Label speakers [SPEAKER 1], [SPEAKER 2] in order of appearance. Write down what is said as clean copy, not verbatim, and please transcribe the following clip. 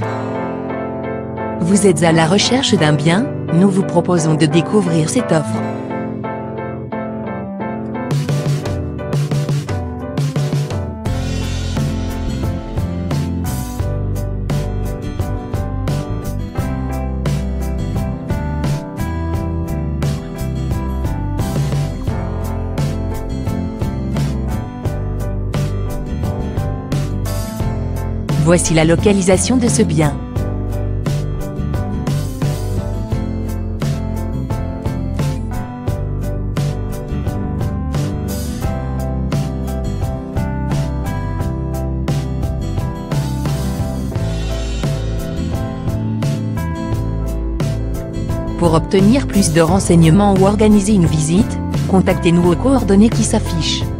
[SPEAKER 1] Vous êtes à la recherche d'un bien? Nous vous proposons de découvrir cette offre. Voici la localisation de ce bien. Pour obtenir plus de renseignements ou organiser une visite, contactez-nous aux coordonnées qui s'affichent.